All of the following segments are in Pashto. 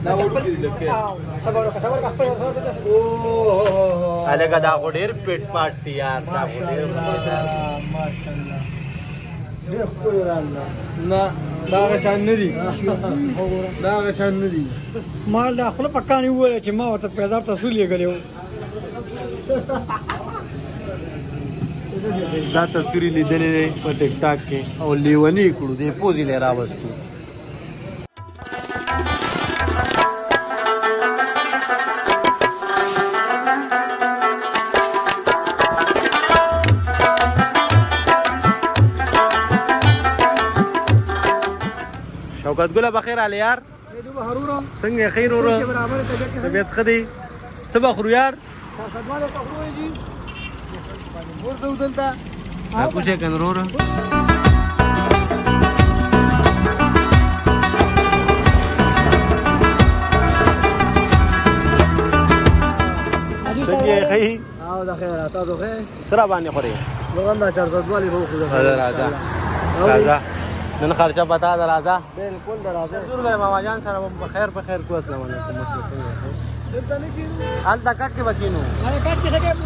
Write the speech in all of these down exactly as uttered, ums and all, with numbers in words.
الګا دا خو ډېر پیټ پاټ یار دا خو ډېر ماشاءالله ډېر ښکلي راغله نه دا غشان نه دي دا غشان نه دي مال دا خپل پکانې وویل چې ما ورته پیدا تاسو لېږلی و دا تصویر لیدلې دی په ټیک ټاک کې او لیونی کړو دې پوزې لې راوستو شوکت ګله بخیر علي یار څنګه خیر ورو طبیعت ښه دی څه به خورو یار ورته ودلته دا کوشش کنه وروره څنګه خی او دا خیر تاسو ښه سره باندې خوري لوګندا چار سو والی به خو راځه راځه نن خرچه پتا ده راځه بالکل دا راځه ضرور به ماما جان سره په خیر په خیر کو السلام علیکم دلته نه کینو حال دا کټ کې بچینو هغه کټ کې څنګه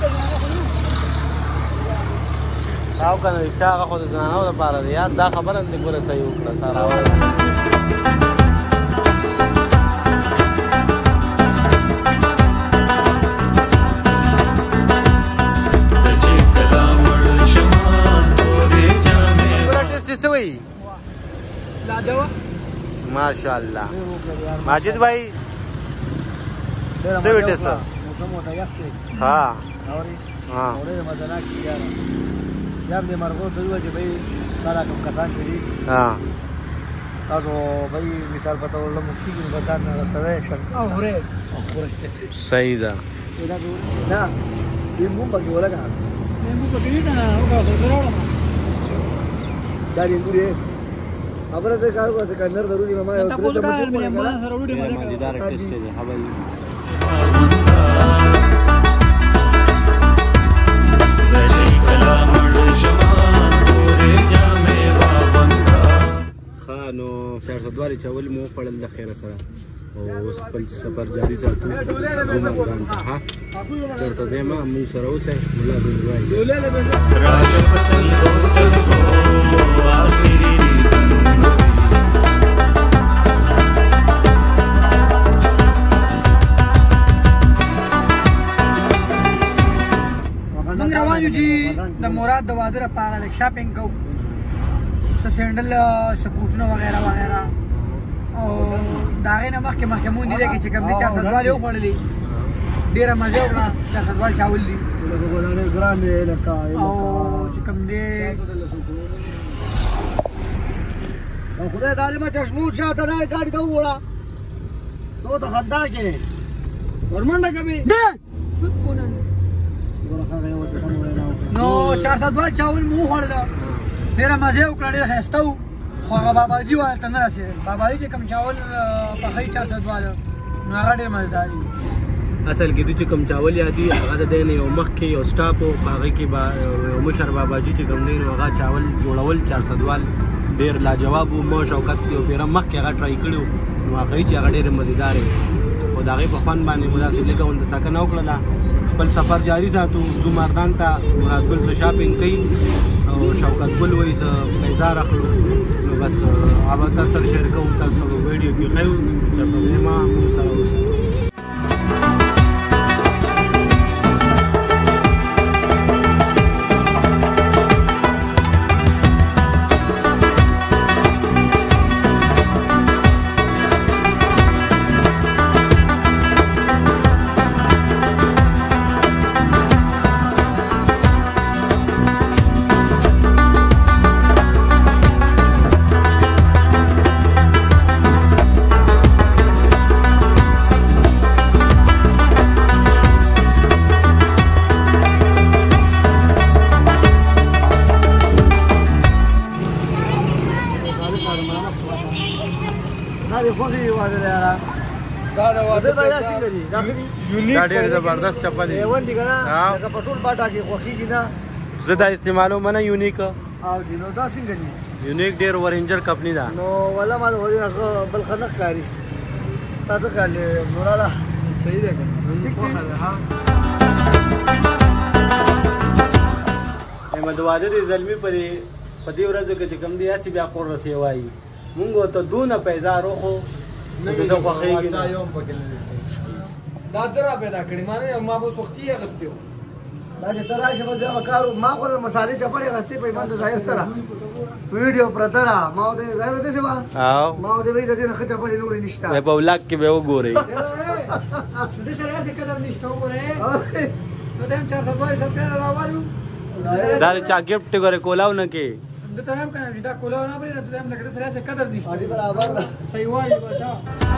او کنه شاغه خو د زنانو لپاره دی یار دا خبره دې ګوره صحیح وکړه سارا والا سچې کلام ور شمان تورې جامې ګوره ټیسټ څه وایي لا دوا ماشاءالله ماجد भाई څه وټه سر موسم وته یخ ها اوري ها اوري مدنا کی یار یم دې مرغو ته وایي چې بھائی سارا کوم کسان کړي ها تاسو بھائی مثال پته ولله مخکې کې بدان نه سره شک او هره صحیح ده دا نه دې مو پکې ولګا نیمبو پکې نه نه او کا وراله دا دې ګورې خبره ده کار کوه څنګه نر ضروري ما یو تاسو دا مېمانه سره وډه مزه کوي مزیدار ټیسټ دی ها بھائی خانو چار سو دواری چاول مو پړل د خیره سره او اوس خپل سفر جاری ساتو زموږ ته ها چرته زما مون سره اوسه مولا دی وای راځه پسند اوسه کو اخري موږ روان یو چې د مراد د واده لپاره د شاپینګ کوو څه سینډل څه کوټونه وغیره وغیره او د هغې نه مخکې مخکې مونږ دې کې چې کوم دي چار سدوال یې وخوړلي ډېره مزه وکړه چار سدوال چاول دي او چې کوم دی خدای تعالی چشمون شاته نه ګاډي ته ووړه تو ته خندا کې ورمنډه کوي نو چار سدوال چاول مو وخوړل ډېره مزه وکړه ډېره ښایسته و خو هغه باباجي ورته نه رسېدل باباجي چې کوم چاول پخوي چار سدوال نو هغه ډېر مزدار دي اصل کې دوی چې کوم چاول یادي هغه د دې نه یو مخکې یو سټاپ و په هغې کې به یو مشر باباجي چې کوم دی نو هغه چاول جوړول چار سدوال ډېر لاجواب و ما شوکت یو پیره مخکې هغه ټرای کړي و نو هغه چې هغه ډېرې مزیدارې وې خو د هغې په خوند باندې مو داسې لږه غونډه سکنه وکړله خپل سفر جاري ساتو ځو مردان ته مراد ګل څه شاپینګ کوي او شوکت ګل وایي څه پیسار اخلو نو بس هغه تاسو سره شیر کوو تاسو ویډیو کې ښیو چېرته ځئ ما موږ سره اوسئ دا ډېر زبردست چپه دی زه دا استعمالوم نه یونیک یونیک ډېر ورینجر کمپني ده نو ولا ما بل خلک کاری تاسو کړل نوراله صحیح ده کنه ها احمد واده دې زلمی په دې په دې ورځو کې چې کوم دی اسی بیا قر رسي وایي مونږ ته دونه پیسې روخو نه د خوخېږي چا یوم پکې نه دا درا پیدا کړی مانه ما به وختي غستیو دا چې تر راشه په دغه کارو ما خو مصالې چپړې غستې په باندې ظاهر سره ویډیو پرترا ما دې ظاهر دې سبا او ما دې وې دې نه خچپړې نور نشته په ولاک کې به وګوري دې سره څه قدر نشته وګوره نو دیم چار سو دوه سو راوالو دا چا گیفت غره کولاو نه کې د ته هم کنه دا کولاو نه پرې ته هم لکه سره څه قدر نشته اړي برابر صحیح وایي بچا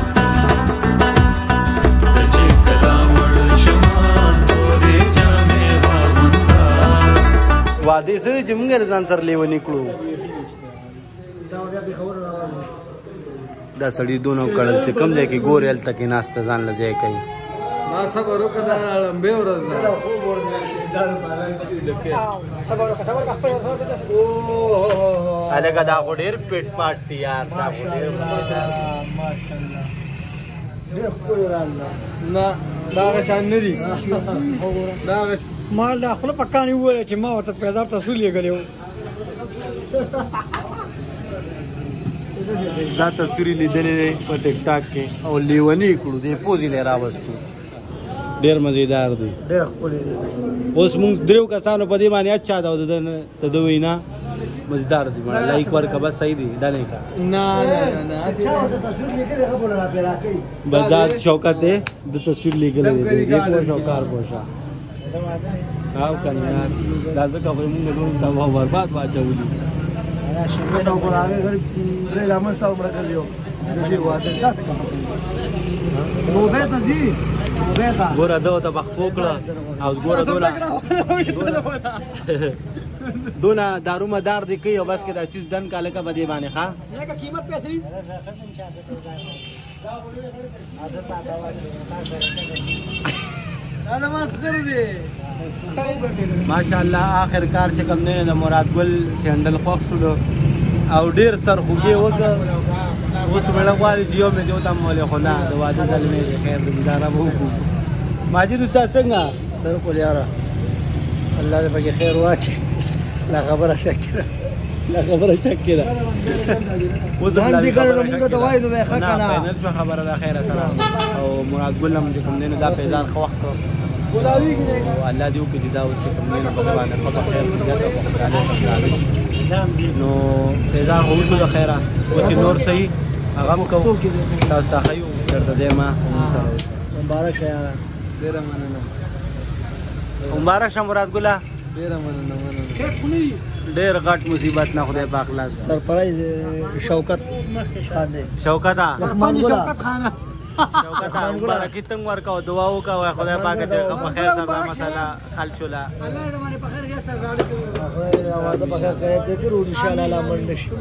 سچې کلام ور شمان تورې جامې واغوندا واده سره چې موږ ځان سره لیونی کړو دا بیا به خبر راوړل دا سړی دونو کړل چې کم ځای کې ګورل تک ناست ځان لځای کوي ما صبر وکړه لمبه ورځ ده خو ورته دا مالای لکه صبر وکړه صبر وکړه او الګا دا ډېر پیټ پاټي یار دا ډېر ماشاءالله ډېر خپل رااله نه دا شان نه دي دا مال دا خپل پکانی وای چې ما ورته پیدا تاسو لګلیو دا تصویر لیدلې په ټیک ټاک کې او لیونی کړو دې پوزي لرا وستو ډېر مزیدار دی ډېر خپل اوس موږ درو کسانو په دې باندې اچھا دا د د وینا مزیدار دی مړه لایک ورکا بس صحیح دی دا نه کا نه نه نه اچھا دا تصویر لیکلې خبر را پیرا کوي بزاد شوکت دی د تصویر لیکل دی دې په شوکار پوشا او کنه دا ځکه په موږ ټول ته برباد واچولې انا شپه نو کولاوي غره درې لامل تاو مړ کړیو دې واده تاسو کوم نو به ته جی نو به تا ګوره دا ته بخ پوکړه او ګوره دولا دونا دارو مدار دی کوي او بس کې دا چیز دن کاله کا بدی باندې ښا نه کا قیمت پیسې انا ما سره دي ماشاءالله اخر کار چې کوم نه د مراد ګل سندل خوښ شو او ډیر سر خوږي وګ اوس مړه غواړي چې یو مې دیو تم ولې خو نه د واده ځلمې خیر دې گزاره وو ماجد استاد څنګه در کو یاره الله دې پکې خیر واچي لا خبره شکره لا خبره شکره اوس ځان دې کړو موږ ته وایو نو ښه کنه نه شو خبره د خیر سره او مراد ګل هم چې کوم نه دا پیزان خو وخت کولاوي کې او الله دې وکړي دا اوس کوم نه په باندې خو خیر دې نو پیزان هو شو د خیره او چې نور صحیح هغه مو کوو تاسو ته خیو درته دې ما مبارک شه یاره ډیر مننه مبارک شه مراد ګله ډیر مننه مننه خیر خو نه ډیر غټ مصیبت نه خدای پاک لاس سرپرایز شوکت خان دی شوکت رحمان شوکت خان شوکت مبارک تنگ ورکاو دعا وکاو خدای پاک دې په خیر سره مسله حل شولا الله دې باندې په خیر یا سره غاړي کوي واده په خیر کوي ته ګورو ان شاء الله لا منډه شي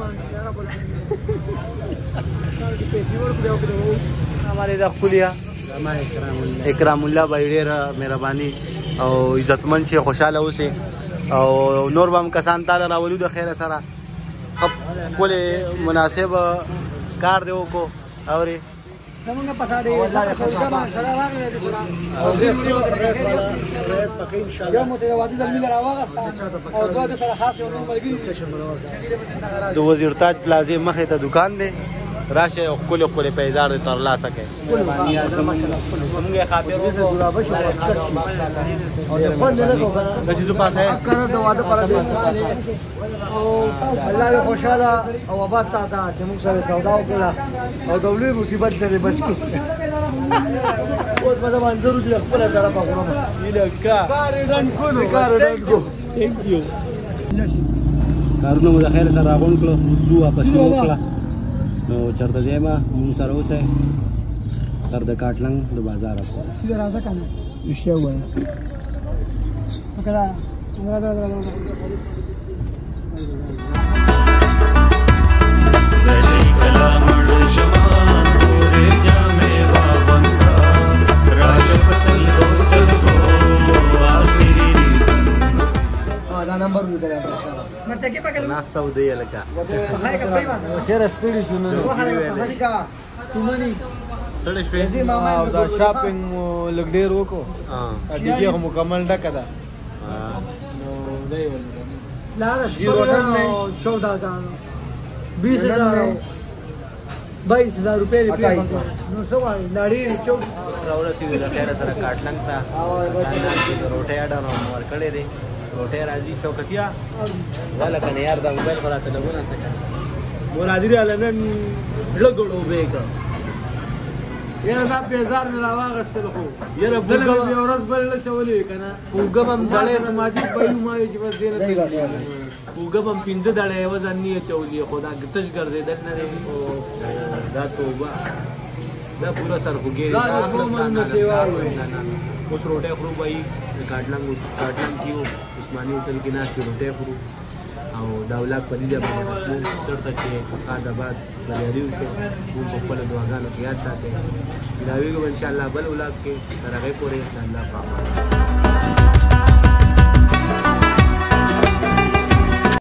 हमारे दा खुलिया اکرام الله بای ډیر مهرباني او عزتمن شي خوشاله اوسه او نور بام کسان تعالی راولو د خیر سره خپل مناسب کار دی وکړو اوري زمونږ په ساده سره سره راغلی دي سره او دې مونږ ته خیر پکې ان شاء الله یا مو ته واده د ملي راوغستا او دوه د سره خاص یو ملګری د وزیر تاج پلازې مخې ته دکان دی راشه او کله کله پیزار تر لا سکے موږ خاطر وکړو او ځکه نه کوو د دې په پاسه کنه د واده پر دې او الله دې خوشاله او آباد ساته چې موږ سره سودا وکړه او د لوی مصیبت سره بچ کړو اوس په منظر چې خپل طرفه غوړم الهکا کار ډن کو کار ډن کو ثانک یو کارونه د خیر سره غون کړو وسو واپس وکړه نو چرته ځما موږ سره اوسه تر د کاټلنګ د بازار په سیده راځه کنه وشي وای وکړه راځه راځه سچې کلام ور شمان تورې جامې واغوندا راج فصل اوسد کو اخري دا نمبر ولیکل ان شاء الله مرته کې پکې ناستا ودی لکه هاي کا پیما سره ستړي شو نو وخت کا کا تمني ستړی شوې دې ماما او دا شاپینګ مو لږ ډېر وکړو ها ډیګي خو مکمل ډکه ده ها. نو دی ولې لا جی ہوٹل میں چودہ ہزار بیس ہزار بائیس ہزار روپے اٹھائیس سو. لاڑی چودہ اوس راورسېدو د خیره سره کاټلنګ ته د روټۍ اډر مو ورکړی دی روټۍ راځي شوکتیا والا کنه یار دا موبایل خو راته لګونه څه کوي مرادي راله نن لګړو به کا یاره دا بیزار مې راواغستل خو یاره دلته پوګم مې یو ورځ بل چولې که نه پوګم هم دړې دړې سماجي بایو ما یې چې بس دې نه پوګم هم پنځه دړې یوه ځان نه یې چولې خو دا تش ګرځېدل نه دی او دا توبه دا پوره سر خوږېږي دا د قوم نه سیوا وي. اوس روټۍ خورو وایي کاټلنګ کاټلنګ کې وو عثماني هوټل کې ناست روټۍ خورو او دا ولاګ په دې ځای باندې مونږ چېرته چې فقاد آباد بریالي اوسئ مونږ په خپلو دعاګانو کې یاد ساتئ ملاویږو انشاءالله بل ولاګ کې تر هغې پورې د الله په امان